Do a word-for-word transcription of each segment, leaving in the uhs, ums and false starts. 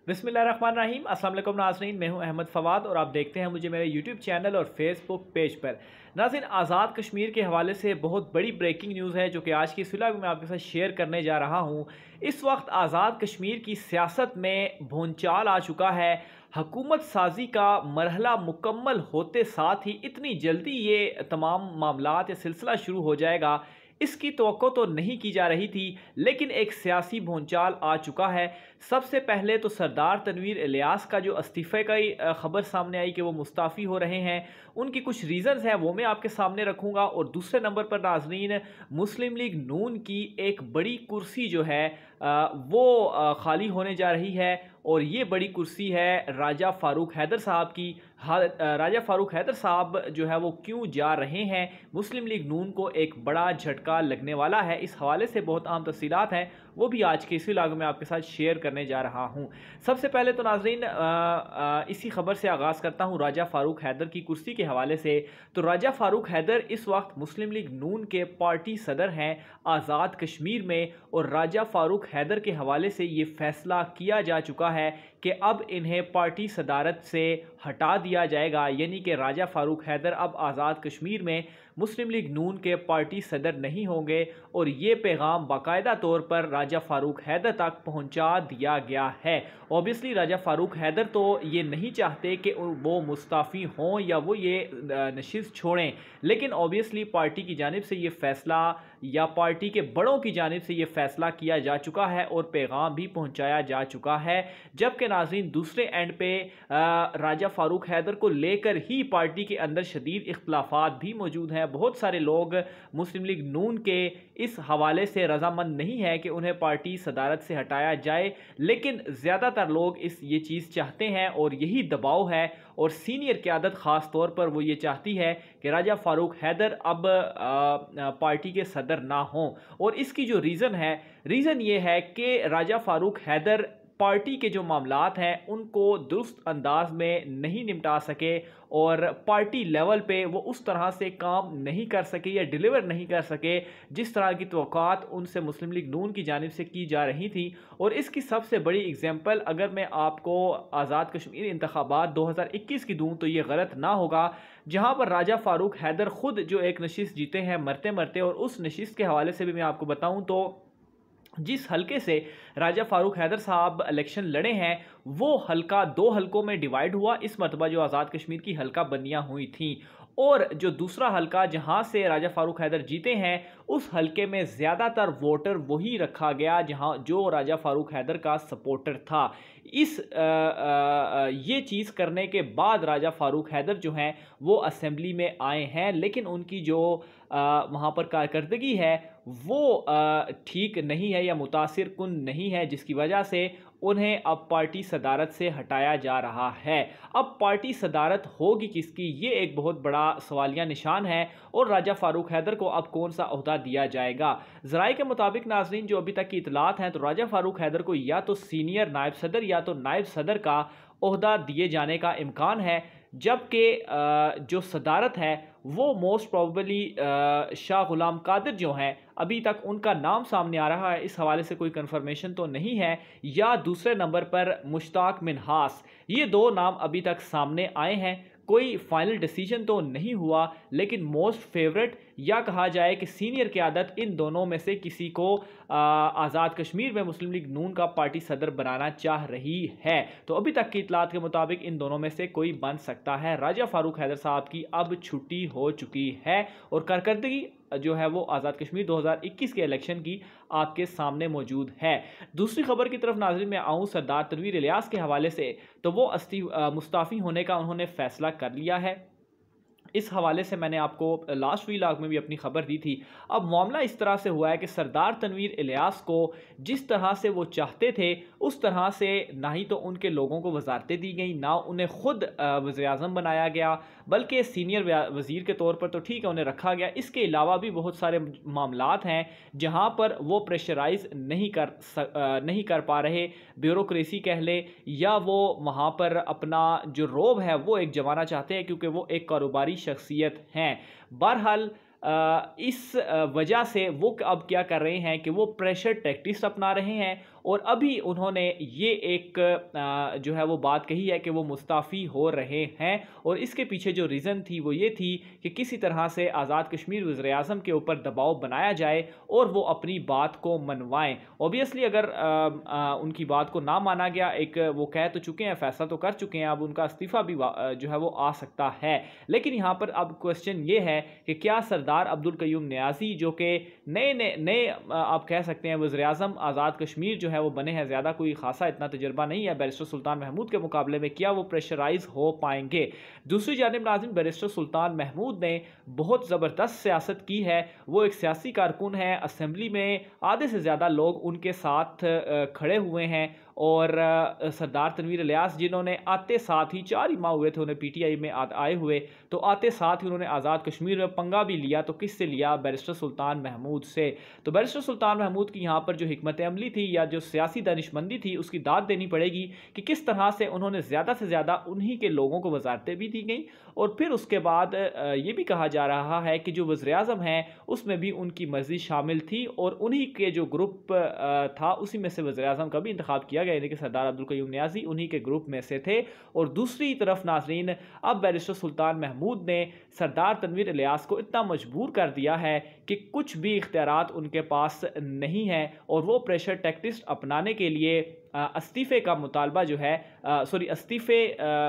बिस्मिल्लाहिर्रहमानिर्रहीम। अस्सलाम वालेकुम नाज़रीन, मैं हूं अहमद फवाद और आप देखते हैं मुझे मेरे यूट्यूब चैनल और फेसबुक पेज पर। नाज़रीन, आज़ाद कश्मीर के हवाले से बहुत बड़ी ब्रेकिंग न्यूज़ है जो कि आज की इस व्लॉग में आपके साथ शेयर करने जा रहा हूं। इस वक्त आज़ाद कश्मीर की सियासत में भूंचाल आ चुका है। हुकूमत साजी का मरहला मुकम्मल होते साथ ही इतनी जल्दी ये तमाम मामलात या सिलसिला शुरू हो जाएगा, इसकी तवक्को तो नहीं की जा रही थी, लेकिन एक सियासी भूंचाल आ चुका है। सबसे पहले तो सरदार तनवीर इलियास का जो इस्तीफ़े का खबर सामने आई कि वो मुस्ताफ़ी हो रहे हैं, उनकी कुछ रीज़न्स हैं वो मैं आपके सामने रखूँगा। और दूसरे नंबर पर नाज़रीन, मुस्लिम लीग नून की एक बड़ी कुर्सी जो है वो खाली होने जा रही है और ये बड़ी कुर्सी है राजा फ़ारूक हैदर साहब की। राजा फ़ारूक हैदर साहब जो है वो क्यों जा रहे हैं, मुस्लिम लीग नून को एक बड़ा झटका लगने वाला है। इस हवाले से बहुत अहम तफसीलात हैं, वो भी आज के इसी व्लॉग में आपके साथ शेयर करने जा रहा हूं। सबसे पहले तो नाज़रीन इसी खबर से आगाज़ करता हूं राजा फ़ारूक हैदर की कुर्सी के हवाले से। तो राजा फ़ारूक हैदर इस वक्त मुस्लिम लीग नून के पार्टी सदर हैं आज़ाद कश्मीर में, और राजा फ़ारूक हैदर के हवाले से ये फैसला किया जा चुका है कि अब इन्हें पार्टी सदारत से हटा दिया जाएगा, यानी कि राजा फ़ारूक हैदर अब आज़ाद कश्मीर में मुस्लिम लीग नून के पार्टी सदर नहीं होंगे। और ये पैगाम बाकायदा तौर पर राजा फ़ारूक हैदर तक पहुंचा दिया गया है। ऑब्वियसली राजा फ़ारूक हैदर तो ये नहीं चाहते कि वो मुस्ताफ़ी हों या वो ये नशिस्त छोड़ें, लेकिन ऑब्वियसली पार्टी की जानिब से ये फ़ैसला या पार्टी के बड़ों की जानिब से ये फ़ैसला किया जा चुका है और पैगाम भी पहुंचाया जा चुका है। जबकि नाज़रीन दूसरे एंड पे राजा फ़ारूक हैदर को लेकर ही पार्टी के अंदर शदीद इख्तलाफात भी मौजूद हैं। बहुत सारे लोग मुस्लिम लीग नून के इस हवाले से रजामंद नहीं है कि उन्हें पार्टी सदारत से हटाया जाए, लेकिन ज़्यादातर लोग इस ये चीज़ चाहते हैं और यही दबाव है। और सीनियर क़यादत ख़ास तौर पर वो ये चाहती है कि राजा फ़ारूक हैदर अब आ, पार्टी के सदर ना हों। और इसकी जो रीज़न है, रीज़न ये है कि राजा फ़ारूक हैदर पार्टी के जो मामलात हैं उनको दुरुस्त अंदाज में नहीं निपटा सके और पार्टी लेवल पे वो उस तरह से काम नहीं कर सके या डिलीवर नहीं कर सके जिस तरह की तवक्कात उनसे मुस्लिम लीग नून की जानिब से की जा रही थी। और इसकी सबसे बड़ी एग्जांपल अगर मैं आपको आज़ाद कश्मीर इंतखाबात दो हज़ार इक्कीस की दूँ तो ये गलत ना होगा, जहाँ पर राजा फ़ारूक हैदर ख़ुद जो एक नशिस्त जीते हैं मरते मरते। और उस नशिस्त के हवाले से भी मैं आपको बताऊँ तो जिस हलके से राजा फ़ारूक हैदर साहब इलेक्शन लड़े हैं वो हलका दो हलकों में डिवाइड हुआ। इस मरतबा जो आज़ाद कश्मीर की हलका बंदियाँ हुई थीं, और जो दूसरा हलका जहां से राजा फ़ारूक हैदर जीते हैं उस हलके में ज़्यादातर वोटर वही रखा गया जहां जो राजा फ़ारूक हैदर का सपोर्टर था। इस आ, आ, ये चीज़ करने के बाद राजा फ़ारूक हैदर जो हैं वो असेंबली में आए हैं, लेकिन उनकी जो वहाँ पर कारकर्दगी है वो ठीक नहीं है या मुतासिर कुन नहीं है, जिसकी वजह से उन्हें अब पार्टी सदारत से हटाया जा रहा है। अब पार्टी सदारत होगी किसकी, ये एक बहुत बड़ा सवालिया निशान है। और राजा फ़ारूक हैदर को अब कौन सा ओहदा दिया जाएगा। ज़राए के मुताबिक नाज़रीन जो अभी तक की इतलात हैं तो राजा फ़ारूक हैदर को या तो सीनियर नायब सदर या तो नायब सदर का ओहदा दिए जाने का इम्कान है, जबकि जो सदारत है वो मोस्ट प्रोबेबली शाह गुलाम कादिर जो हैं अभी तक उनका नाम सामने आ रहा है, इस हवाले से कोई कंफर्मेशन तो नहीं है, या दूसरे नंबर पर मुश्ताक मिनहास। ये दो नाम अभी तक सामने आए हैं, कोई फाइनल डिसीजन तो नहीं हुआ, लेकिन मोस्ट फेवरेट या कहा जाए कि सीनियर क़यादत इन दोनों में से किसी को आज़ाद कश्मीर में मुस्लिम लीग नून का पार्टी सदर बनाना चाह रही है। तो अभी तक की इतलात के मुताबिक इन दोनों में से कोई बन सकता है। राजा फ़ारूक हैदर साहब की अब छुट्टी हो चुकी है और कारकर्दगी जो है वो आज़ाद कश्मीर दो हज़ार इक्कीस के इलेक्शन की आपके सामने मौजूद है। दूसरी खबर की तरफ नाज़रीन में आऊँ सरदार तनवीर इलियास के हवाले से, तो वो अस्ती मुस्ताफ़ी होने का उन्होंने फ़ैसला कर लिया है। इस हवाले से मैंने आपको लास्ट व्लॉग में भी अपनी खबर दी थी। अब मामला इस तरह से हुआ है कि सरदार तनवीर इलियास को जिस तरह से वो चाहते थे उस तरह से ना ही तो उनके लोगों को वजारतें दी गई, ना उन्हें ख़ुद वज़ीर-ए-आज़म बनाया गया, बल्कि सीनियर वज़ीर के तौर पर तो ठीक है उन्हें रखा गया। इसके अलावा भी बहुत सारे मामलात हैं जहाँ पर वो प्रेशराइज नहीं कर नहीं कर पा रहे, ब्यूरोक्रेसी कह ले, या वो वहाँ पर अपना जो रोब है वो एक जमाना चाहते हैं क्योंकि वो एक कारोबारी शख्सियत हैं। बहरहाल इस वजह से वो अब क्या कर रहे हैं कि वो प्रेशर टैक्टिक्स अपना रहे हैं और अभी उन्होंने ये एक जो है वो बात कही है कि वो मुस्ताफ़ी हो रहे हैं और इसके पीछे जो रीज़न थी वो ये थी कि किसी तरह से आज़ाद कश्मीर वज़ीर आज़म के ऊपर दबाव बनाया जाए और वो अपनी बात को मनवाएं। ऑब्वियसली अगर आ, आ, उनकी बात को ना माना गया, एक वो कह तो चुके हैं, फैसला तो कर चुके हैं, अब उनका इस्तीफ़ा भी जो है वो आ सकता है। लेकिन यहाँ पर अब क्वेश्चन ये है कि क्या सरदार अब्दुल कयूम नियाज़ी जो कि नए नए नए आप कह सकते हैं वज़ीर आज़म आज़ाद कश्मीर जो है वो बने हैं, ज़्यादा कोई खासा इतना तजुर्बा नहीं है बैरिस्टर सुल्तान महमूद के मुकाबले में, क्या वो प्रेशराइज हो पाएंगे? दूसरी जानिब नाज़रीन, बैरिस्टर सुल्तान महमूद ने बहुत ज़बरदस्त सियासत की है, वो एक सियासी कारकुन है, असेंबली में आधे से ज़्यादा लोग उनके साथ खड़े हुए हैं और सरदार तनवीर इलियास जिन्होंने आते साथ ही चार ही माह हुए थे उन्हें पीटीआई में आए हुए, तो आते साथ ही उन्होंने आज़ाद कश्मीर में पंगा भी लिया, तो किससे लिया? बैरिस्टर सुल्तान महमूद से। तो बैरिस्टर सुल्तान महमूद की यहाँ पर जो हिकमत अमली थी या जो सियासी दानिशमंदी थी उसकी दाद देनी पड़ेगी कि किस तरह से उन्होंने ज़्यादा से ज़्यादा उन्हीं के लोगों को वजारतें भी दी गई और फिर उसके बाद ये भी कहा जा रहा है कि जो वज़ीर आज़म हैं उसमें भी उनकी मर्ज़ी शामिल थी और उन्हीं के जो ग्रुप था उसी में से वज़ीर आज़म का भी इंतखाब किया गया, यानी कि सरदार अब्दुल कयूम नियाज़ी उन्हीं के ग्रुप में से थे। और दूसरी तरफ नाज़रीन, अब बैरिस्टर सुल्तान महमूद ने सरदार तनवीर इलियास को इतना मजबूर कर दिया है कि कुछ भी इख्तियारात उनके पास नहीं है और वो प्रेशर टैक्टिक्स अपनाने के लिए इस्तीफ़े का मुतालबा जो है सॉरी इस्तीफ़े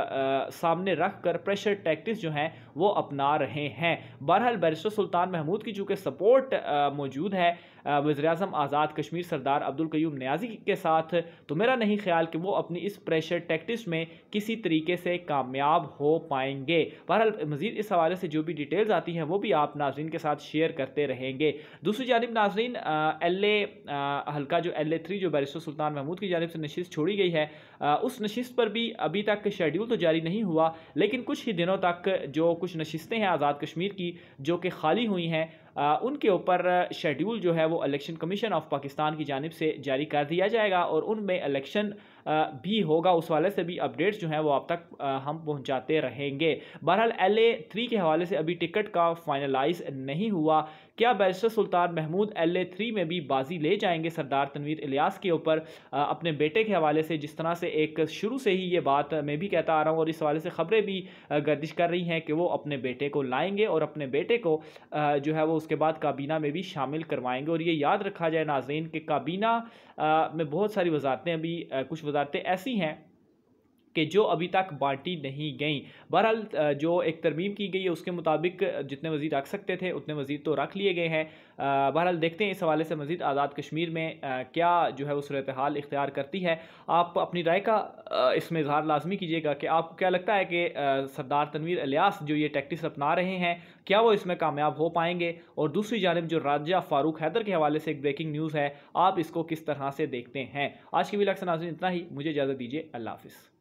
सामने रख कर प्रेशर टैक्टिक्स जो हैं वो अपना रहे हैं। बहरहाल बैरिस्टर सुल्तान महमूद की चूँकि सपोर्ट मौजूद है वज़ीर आज़म आज़ाद कश्मीर सरदार अब्दुल कयूम नियाज़ी के साथ, तो मेरा नहीं ख्याल कि वो अपनी इस प्रेशर टैक्टिक्स में किसी तरीके से कामयाब हो पाएंगे। बहरहाल मज़ीद इस हवाले से जो भी डिटेल्स आती हैं वो भी आप नाज़रीन के साथ शेयर करते रहेंगे। दूसरी जानिब नाज़रीन, एल ए हल्का जो एल ए थ्री जो बैरिस्टर सुल्तान महमूद की जानिब से नशिस्त छोड़ी गई है, आ, उस नशिस्त पर भी अभी तक शेड्यूल तो जारी नहीं हुआ, लेकिन कुछ ही दिनों तक जो कुछ नशिस्तें हैं आज़ाद कश्मीर की जो कि खाली हुई हैं, आ, उनके ऊपर शेड्यूल जो है वो इलेक्शन कमीशन ऑफ पाकिस्तान की जानिब से जारी कर दिया जाएगा और उनमें इलेक्शन भी होगा। उस वाले से भी अपडेट्स जो हैं वो आप तक हम पहुंचाते रहेंगे। बहरहाल एल ए थ्री के हवाले से अभी टिकट का फाइनलाइज नहीं हुआ, क्या barrister Sultan Mahmood L A three में भी बाजी ले जाएंगे सरदार तनवीर इलियास के ऊपर अपने बेटे के हवाले से? जिस तरह से एक शुरू से ही ये बात मैं भी कहता आ रहा हूँ और इस हवाले से खबरें भी गर्दिश कर रही हैं कि वो अपने बेटे को लाएंगे और अपने बेटे को जो है वो उसके बाद काबीना में भी शामिल करवाएंगे। और ये याद रखा जाए नाज़रीन कि काबीना में बहुत सारी वजारतें अभी कुछ वजारतें ऐसी हैं कि जो अभी तक बांटी नहीं गई। बहरहाल जो एक तरमीम की गई है उसके मुताबिक जितने वज़ीर रख सकते थे उतने वज़ीर तो रख लिए गए हैं। बहरहाल देखते हैं इस हवाले से मज़ीद आज़ाद कश्मीर में क्या जो है वो सूरत हाल इख्तियार करती है। आप अपनी राय का इसमें इजहार लाजमी कीजिएगा कि आपको क्या लगता है कि सरदार तनवीर इलियास जो ये टैक्टिक्स अपना रहे हैं क्या वो इसमें कामयाब हो पाएंगे? और दूसरी जानिब जो राजः फारूक हैदर के हवाले से एक ब्रेकिंग न्यूज़ है, आप इसको किस तरह से देखते हैं? आज की वीडियो से नाज़रीन इतना ही, मुझे इजाज़त दीजिए, अल्लाह हाफ़िज़।